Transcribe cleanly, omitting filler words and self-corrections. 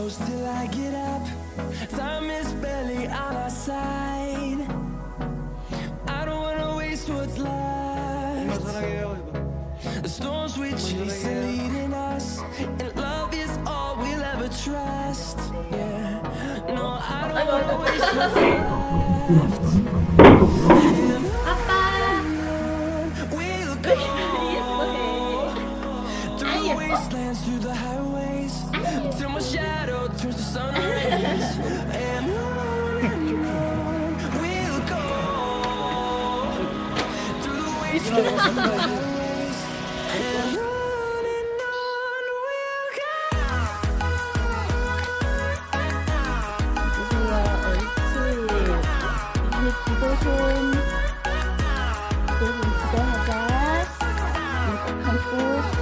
close till I get up. Time is barely on our side. I don't wanna waste what's left. The storms we chase are leading us, and love is all we'll ever trust. Yeah, no, I don't wanna waste what's left. We'll go through the wastelands, through the highways, till my shadow turns to sun rays. And on we'll go through the wastelands, through the highways, and on we'll go. Ini Ciboson. Ciboson Cibohagas. Untuk kampus